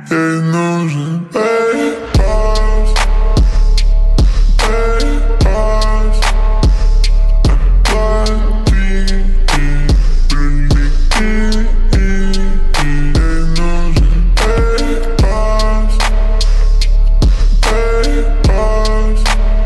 ей нужен PayPass, PayPass. Оплати и прилети, ей нужен PayPass, PayPass.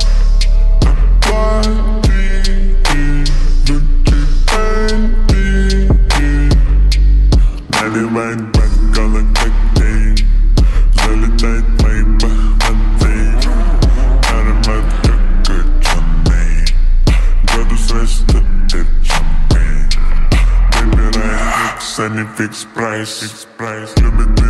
Оплати и лучи пенти. Наливает бокалы коктейль, залетает мои похоты. Аромат как чамей, градус растет и чамей. Выбирает микс, а не фикс прайс. Любит